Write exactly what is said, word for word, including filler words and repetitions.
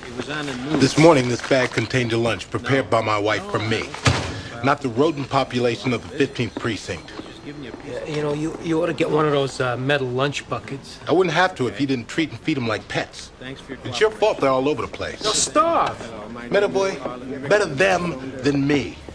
This morning, this bag contained your lunch, prepared by my wife for me. Not the rodent population of the fifteenth precinct. Yeah, you know, you, you ought to get one of those uh, metal lunch buckets. I wouldn't have to if you didn't treat and feed them like pets. It's your fault they're all over the place. They'll starve. Medavoy, better them than me.